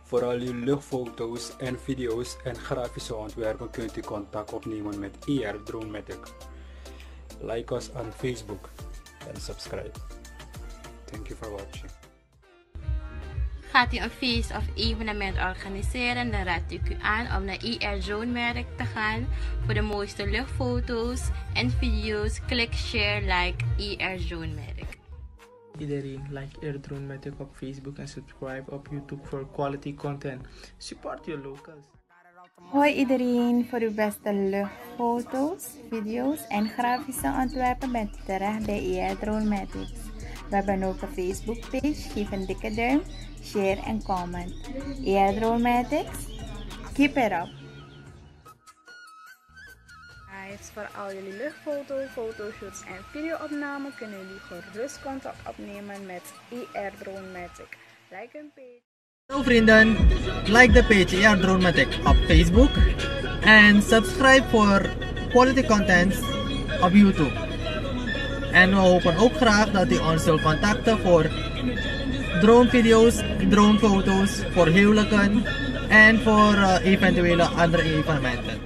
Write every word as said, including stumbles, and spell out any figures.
Voor al uw luchtfoto's en video's en grafische ontwerpen kunt u contact opnemen met E R Dronematic. Like us on Facebook en subscribe. Thank you for watching. Gaat u een feest of evenement organiseren, dan raad ik u aan om naar E R Dronematic te gaan. Voor de mooiste luchtfoto's en video's, klik share like E R Dronematic. Iedereen like E R Dronematic op Facebook en subscribe op YouTube voor quality content. Support your locals. Hoi iedereen, voor uw beste luchtfoto's, video's en grafische ontwerpen bent u terecht bij E R Dronematic. We hebben ook een Facebook page, geef een dikke duim, share en comment. E R Dronematic, keep it up! Guys, voor al jullie luchtfoto, fotoshoots en videoopnamen kunnen jullie gerust contact opnemen met E R Dronematic. Like een page. Hallo vrienden, like de page E R Dronematic op Facebook en subscribe voor quality content op YouTube. En we hopen ook graag dat u ons zult contacten voor dronevideo's, dronefoto's, voor huwelijken en voor uh, eventuele andere evenementen.